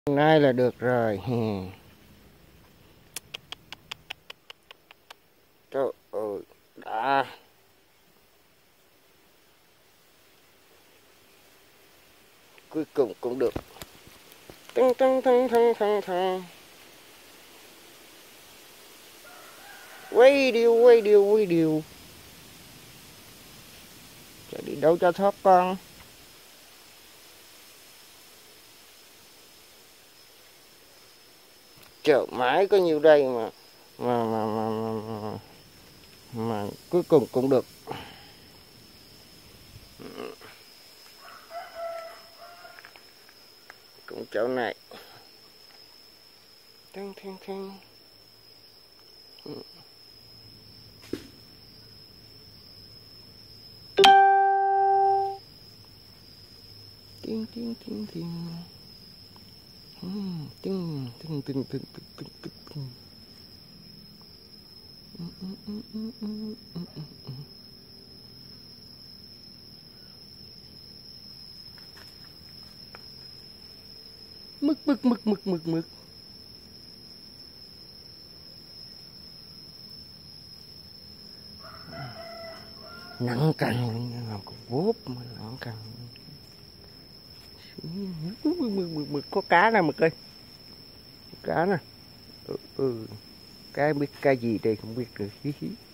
Nay là được rồi. Trời ơi, đã. Cuối cùng cũng được. Tăng tăng tăng tăng tăng tăng. Quay điều, quay điều, quay điều. Chạy đi đâu cho thoát con. Chờ mãi có nhiêu đây mà cuối cùng cũng được. Cũng chỗ này. Tăng tăng tăng. Ting ting ting ting. Ting ting ting ting ting ting. Mực. Nặng cành vốt mà nặng cành. Mực có cá nè mực ơi. Cá nè. Cái biết cái gì đây không biết được.